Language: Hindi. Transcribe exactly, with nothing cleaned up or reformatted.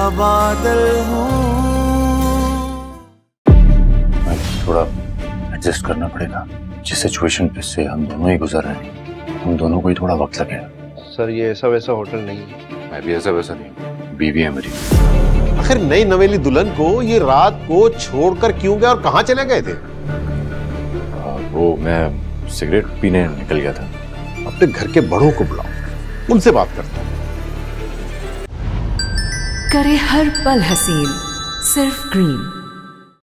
बादल हूँ। थोड़ा एडजस्ट करना पड़ेगा, जिस सिचुएशन पे से हम दोनों ही गुजर रहे हैं, हम दोनों को ही थोड़ा वक्त लगेगा। सर ये ऐसा वैसा होटल नहीं है। मैं भी ऐसा वैसा नहीं, बीवी है मेरी। आखिर नई नवेली दुल्हन को ये रात को छोड़कर क्यों गए और कहाँ चले गए थे? आ, वो मैं सिगरेट पीने निकल गया था। अपने घर के बड़ों को बुलाओ, उनसे बात करता हूँ। करे हर पल हसीन, सिर्फ ग्रीन।